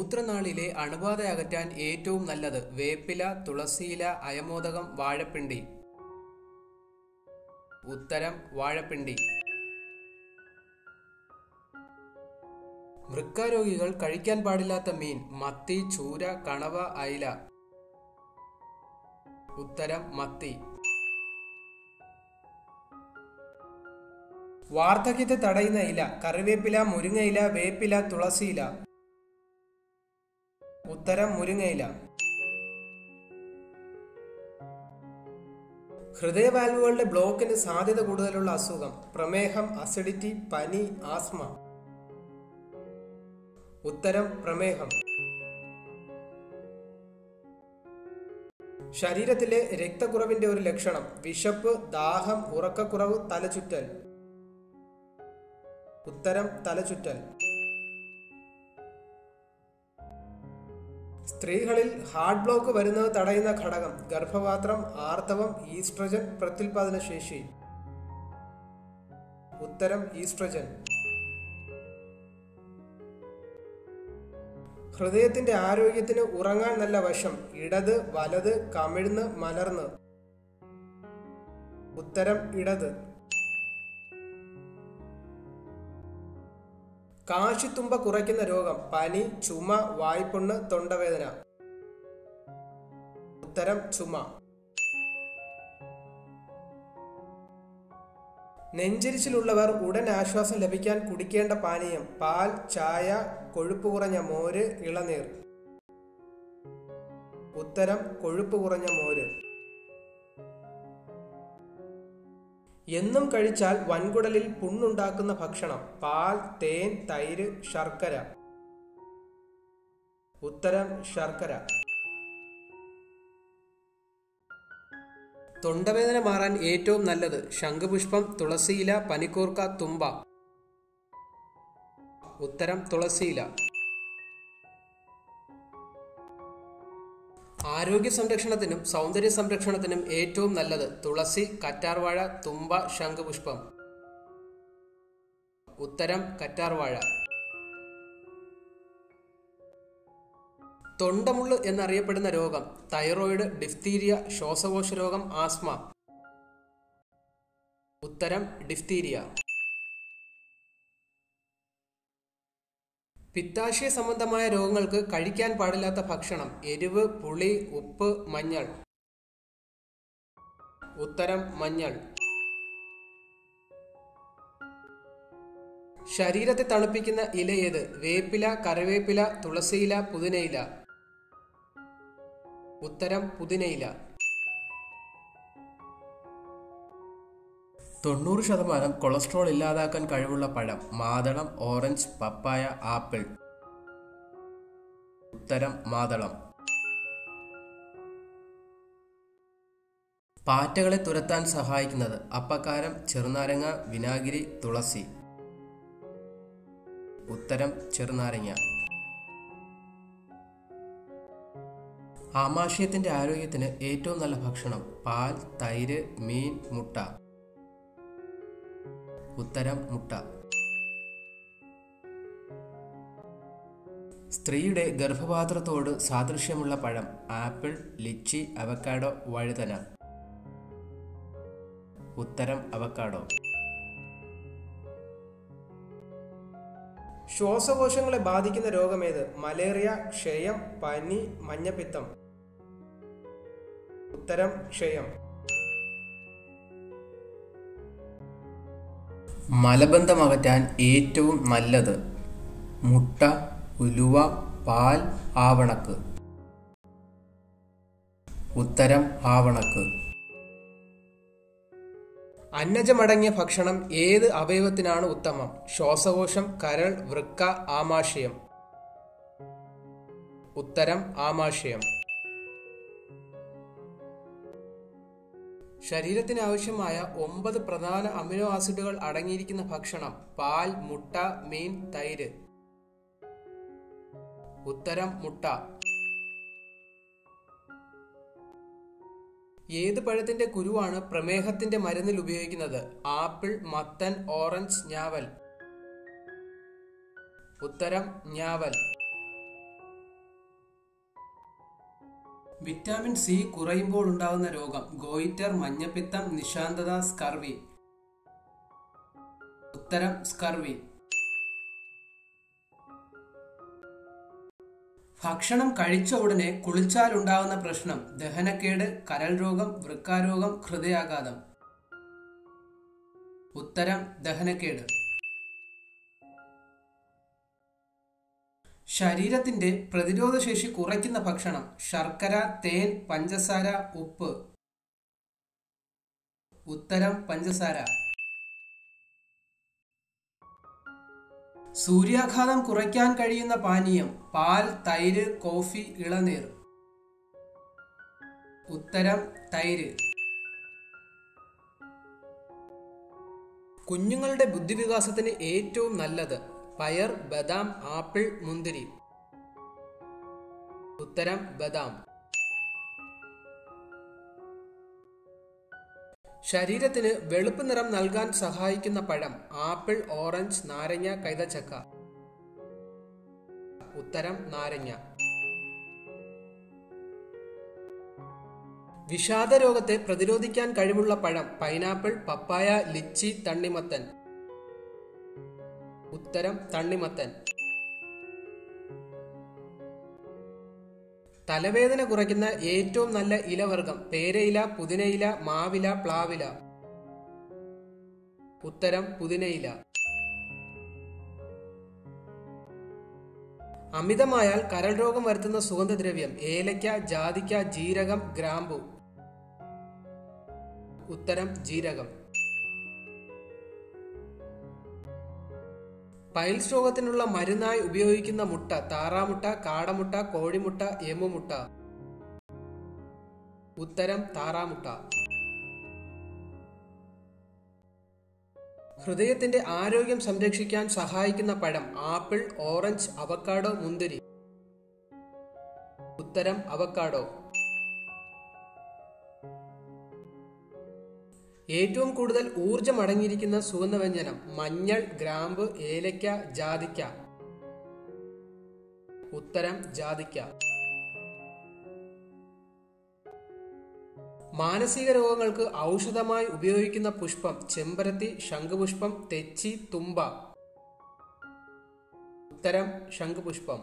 മൂത്രനാളിലെ അണുബാധ അകറ്റാൻ ഏറ്റവും നല്ലത് വേപ്പില, തുളസിയില, അയമോദകം, വാഴപ്പിണ്ടി. ഉത്തരം വാഴപ്പിണ്ടി. വൃക്കാരോഗികൾ കഴിക്കാൻ പാടില്ലാത്ത മീൻ മത്തി, ചൂര, കണവ, അയില. ഉത്തരം മത്തി. വാർദ്ധക്യത്തെ തടയുന്ന ഇല കറിവേപ്പില, മുരിങ്ങയില, വേപ്പില, തുളസിയില. ഉത്തരം മുരിങ്ങയില. ഹൃദയവാൽവുകളുടെ ബ്ലോക്കിന് സാധ്യത കൂടുതലുള്ള അസുഖം പ്രമേഹം, അസിഡിറ്റി, പനി, ആസ്മ. ഉത്തരം പ്രമേഹം. ശരീരത്തിലെ രക്തക്കുറവിന്റെ ഒരു ലക്ഷണം വിശപ്പ്, ദാഹം, ഉറക്കക്കുറവ്, തലചുറ്റൽ. ഉത്തരം തലചുറ്റൽ. സ്ത്രീകളിൽ ഹാർട്ട് ബ്ലോക്ക് വരുന്നത് തടയുന്ന ഘടകം ഗർഭപാത്രം, ആർത്തവം, ഈസ്ട്രജൻ, പ്രത്യുൽപാദന ശേഷി. ഉത്തരം ഈസ്ട്രജൻ. ഹൃദയത്തിന്റെ ആരോഗ്യത്തിന് ഉറങ്ങാൻ നല്ല വശം ഇടത്, വലത്, കമിഴ്ന്ന്, മലർന്ന്. ഉത്തരം ഇടത്. കാശിത്തുമ്പ കുറയ്ക്കുന്ന രോഗം പനി, ചുമ, വായ്പുണ്ണ്, തൊണ്ടവേദന. ഉത്തരം ചുമ. നെഞ്ചിരിച്ചിലുള്ളവർ ഉടൻ ആശ്വാസം ലഭിക്കാൻ കുടിക്കേണ്ട പാനീയം പാൽ, ചായ, കൊഴുപ്പ് കുറഞ്ഞ മോര്, ഇളനീർ. ഉത്തരം കൊഴുപ്പ് കുറഞ്ഞ മോര്. എന്നും കഴിച്ചാൽ വൻകുടലിൽ പുണ്ണുണ്ടാക്കുന്ന ഭക്ഷണം പാൽ, തേൻ, തൈര്, ശർക്കര. ഉത്തരം ശർക്കര. തൊണ്ടവേദന മാറാൻ ഏറ്റവും നല്ലത് ശംഖുപുഷ്പം, തുളസിയില, പനിക്കൂർക്ക, തുമ്പ. ഉത്തരം തുളസിയില. ആരോഗ്യ സംരക്ഷണത്തിനും സൗന്ദര്യ സംരക്ഷണത്തിനും ഏറ്റവും നല്ലത് തുളസി, കറ്റാർവാഴ, തുമ്പ, ശംഖുപുഷ്പം. ഉത്തരം കറ്റാർവാഴ. തൊണ്ടമുള്ള് എന്നറിയപ്പെടുന്ന രോഗം തൈറോയിഡ്, ഡിഫ്തീരിയ, ശ്വാസകോശ രോഗം, ആസ്മ. ഉത്തരം ഡിഫ്തീരിയ. പിത്താശയ സംബന്ധമായ രോഗങ്ങൾക്ക് കഴിക്കാൻ പാടില്ലാത്ത ഭക്ഷണം എരിവ്, പുളി, ഉപ്പ്, മഞ്ഞൾ. ഉത്തരം മഞ്ഞൾ. ശരീരത്തെ തണുപ്പിക്കുന്ന ഇല ഏത് വേപ്പില, കറിവേപ്പില, തുളസിയില, പുതിനയില. ഉത്തരം പുതിനയില. 90% കൊളസ്ട്രോൾ ഇല്ലാതാക്കാൻ കഴിവുള്ള പഴം മാതളം, ഓറഞ്ച്, പപ്പായ, ആപ്പിൾ. ഉത്തരം മാതളം. പാറ്റകളെ തുരത്താൻ സഹായിക്കുന്നത് അപ്പക്കാരം, ചെറുനാരങ്ങ, വിനാഗിരി, തുളസി. ഉത്തരം ചെറുനാരങ്ങ. ആമാശയത്തിന്റെ ആരോഗ്യത്തിന് ഏറ്റവും നല്ല ഭക്ഷണം പാൽ, തൈര്, മീൻ, മുട്ട. ഉത്തരം മുട്ട. സ്ത്രീയുടെ ഗർഭപാത്രത്തോട് സാദൃശ്യമുള്ള പഴം ആപ്പിൾ, ലിച്ചി, അവക്കാഡോ, വഴുതന. ഉത്തരം അവക്കാഡോ. ശ്വാസകോശങ്ങളെ ബാധിക്കുന്ന രോഗമേത് മലേറിയ, ക്ഷയം, പനി, മഞ്ഞപ്പിത്തം. ഉത്തരം ക്ഷയം. മലബന്ധം അകറ്റാൻ ഏറ്റവും നല്ലത് മുട്ട, ഉലുവ, പാൽ, ആവണക്ക്. ഉത്തരം ആവണക്ക്. അന്നജമടങ്ങിയ ഭക്ഷണം ഏത് അവയവത്തിനാണ് ഉത്തമം ശ്വാസകോശം, കരൾ, വൃക്ക, ആമാശയം. ഉത്തരം ആമാശയം. ശരീരത്തിന് ആവശ്യമായ 9 പ്രധാന അമിനോ ആസിഡുകൾ അടങ്ങിയിരിക്കുന്ന ഭക്ഷണം പാൽ, മുട്ട, മീൻ, തൈര്. ഉത്തരം മുട്ട. ഏത് പഴത്തിന്റെ കുരുവാണ് പ്രമേഹത്തിന്റെ മരുന്നിൽ ഉപയോഗിക്കുന്നത് ആപ്പിൾ, മത്തൻ, ഓറഞ്ച്, ഞാവൽ. ഉത്തരം ഞാവൽ. വിറ്റാമിൻ സി കുറയുമ്പോൾ ഉണ്ടാകുന്ന രോഗം ഗോയിറ്റർ, മഞ്ഞപ്പിത്തം, നിശാന്തത, സ്കർവി. ഉത്തരം സ്കർവി. ഭക്ഷണം കഴിച്ച ഉടനെ കുളിച്ചാൽ ഉണ്ടാകുന്ന പ്രശ്നം ദഹനക്കേട്, കരൾ രോഗം, വൃക്കാരോഗം, ഹൃദയാഘാതം. ഉത്തരം ദഹനക്കേട്. ശരീരത്തിന്റെ പ്രതിരോധശേഷി കുറയ്ക്കുന്ന ഭക്ഷണം ശർക്കര, തേൻ, പഞ്ചസാര, ഉപ്പ്. ഉത്തരം പഞ്ചസാര. സൂര്യാഘാതം കുറയ്ക്കാൻ കഴിയുന്ന പാനീയം പാൽ, തൈര്, കോഫി, ഇളനീർ. ഉത്തരം തൈര്. കുഞ്ഞുങ്ങളുടെ ബുദ്ധിവികാസത്തിന് ഏറ്റവും നല്ലത് പയർ, ബദാം, ആപ്പിൾ, മുന്തിരി. ഉത്തരം ബദാം. ശരീരത്തിന് വെളുപ്പ് നിറം നൽകാൻ സഹായിക്കുന്ന പഴം ആപ്പിൾ, ഓറഞ്ച്, നാരങ്ങ, കൈതച്ചക്ക. ഉത്തരം നാരങ്ങ. വിഷാദ രോഗത്തെ പ്രതിരോധിക്കാൻ കഴിവുള്ള പഴം പൈനാപ്പിൾ, പപ്പായ, ലിച്ചി, തണ്ണിമത്തൻ. ഉത്തരം തണ്ണിമത്തൻ. തലവേദന കുറയ്ക്കുന്ന ഏറ്റവും നല്ല ഇലവർഗം പേരയില, പുതിനയില, മാവില, പ്ലാവില. ഉത്തരം പുതിനയില. അമിതമായാൽ കരൾ രോഗം വരുത്തുന്ന സുഗന്ധദ്രവ്യം ഏലയ്ക്ക, ജാതിക്ക, ജീരകം, ഗ്രാമ്പു. ഉത്തരം ജീരകം. പൈൽസ് രോഗത്തിനുള്ള മരുന്നായി ഉപയോഗിക്കുന്ന മുട്ട താറാമുട്ട, കാടമുട്ട, കോഴിമുട്ട, എമ്മുമുട്ട. ഉത്തരം താറാമുട്ട. ഹൃദയത്തിന്റെ ആരോഗ്യം സംരക്ഷിക്കാൻ സഹായിക്കുന്ന പഴം ആപ്പിൾ, ഓറഞ്ച്, അവക്കാഡോ, മുന്തിരി. ഉത്തരം അവക്കാഡോ. ഏറ്റവും കൂടുതൽ ഊർജം അടങ്ങിയിരിക്കുന്ന സുഗന്ധവ്യഞ്ജനം മഞ്ഞൾ, ഗ്രാമ്പ്, ഏലയ്ക്ക, ജാതിക്ക. ഉത്തരം ജാതിക്ക. മാനസിക രോഗങ്ങൾക്ക് ഔഷധമായി ഉപയോഗിക്കുന്ന പുഷ്പം ചെമ്പരത്തി, ശംഖുപുഷ്പം, തെച്ചി, തുമ്പ. ഉത്തരം ശംഖുപുഷ്പം.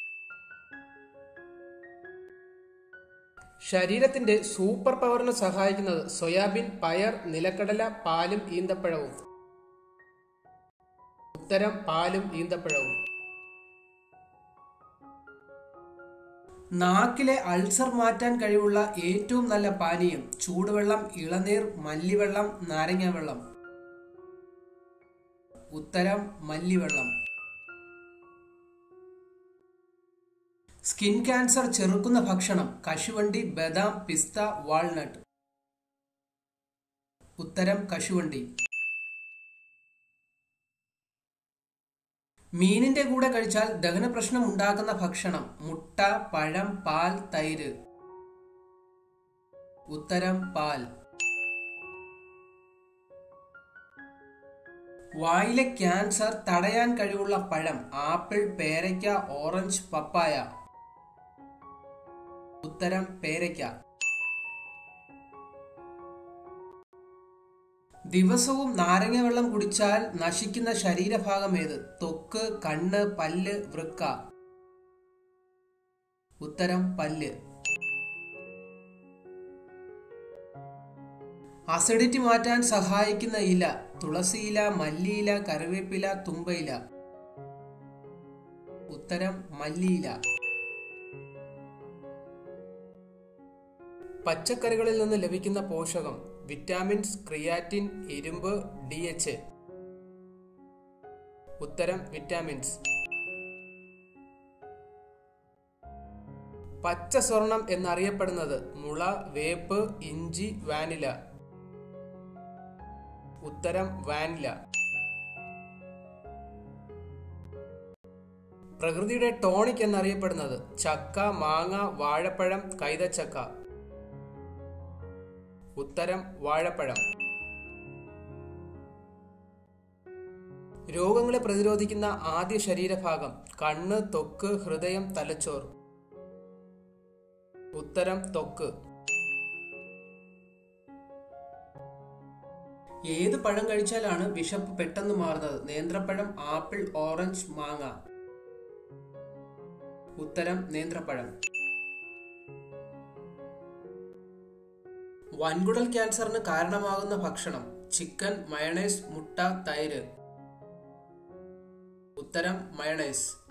ശരീരത്തിന്റെ സൂപ്പർ പവറിന് സഹായിക്കുന്നത് സോയാബീൻ, പയർ, നിലക്കടല, പാലും ഈന്തപ്പഴവും. ഉത്തരം പാലും ഈന്തപ്പഴവും. നാക്കിലെ അൾസർ മാറ്റാൻ കഴിവുള്ള ഏറ്റവും നല്ല പാനീയം ചൂടുവെള്ളം, ഇളനീർ, മല്ലിവെള്ളം, നാരങ്ങാവെള്ളം. ഉത്തരം മല്ലിവെള്ളം. സ്കിൻ ക്യാൻസർ ചെറുക്കുന്ന ഭക്ഷണം കശുവണ്ടി, ബദാം, പിസ്ത, വാൾനട്ട്. ഉത്തരം കശുവണ്ടി. മീനിന്റെ കൂടെ കഴിച്ചാൽ ദഹന പ്രശ്നം ഉണ്ടാക്കുന്ന ഭക്ഷണം മുട്ട, പഴം, പാൽ, തൈര്. ഉത്തരം പാൽ. വായിലെ ക്യാൻസർ തടയാൻ കഴിവുള്ള പഴം ആപ്പിൾ, പേരയ്ക്ക, ഓറഞ്ച്, പപ്പായ. ഉത്തരം പേരയ്ക്ക. ദിവസവും നാരങ്ങ വെള്ളം കുടിച്ചാൽ നശിക്കുന്ന ശരീരഭാഗം ഏത്? ത്വക്ക്, കണ്ണ്, പല്ല്, വൃക്ക. ഉത്തരം പല്ല്. അസിഡിറ്റി മാറ്റാൻ സഹായിക്കുന്ന ഇല തുളസിയില, മല്ലിയില, കറിവേപ്പില, തുമ്പയില. ഉത്തരം മല്ലിയില. പച്ചക്കറികളിൽ നിന്ന് ലഭിക്കുന്ന പോഷകം വിറ്റാമിൻസ്, ക്രിയാറ്റിൻ, ഇരുമ്പ്, DH. ഉത്തരം വിറ്റാമിൻസ്. പച്ച സ്വർണം എന്നറിയപ്പെടുന്നത് മുള, വേപ്പ്, ഇഞ്ചി, വാനില. ഉത്തരം വാനില. പ്രകൃതിയുടെ ടോണിക് എന്നറിയപ്പെടുന്നത് ചക്ക, മാങ്ങ, വാഴപ്പഴം, കൈതച്ചക്ക. ഉത്തരം വാഴപ്പഴം. രോഗങ്ങളെ പ്രതിരോധിക്കുന്ന ആദ്യ ശരീരഭാഗം കണ്ണ്, ത്വക്ക്, ഹൃദയം, തലച്ചോർ. ഉത്തരം ത്വക്ക്. ഏത് പഴം കഴിച്ചാലാണ് വിശപ്പ് പെട്ടെന്ന് മാറുന്നത്? നേന്ത്രപ്പഴം, ആപ്പിൾ, ഓറഞ്ച്, മാങ്ങ. ഉത്തരം നേന്ത്രപ്പഴം. വൻകുടൽ ക്യാൻസറിന് കാരണമാകുന്ന ഭക്ഷണം? ചിക്കൻ, മയണൈസ്, മുട്ട, തൈര്. ഉത്തരം മയണൈസ്.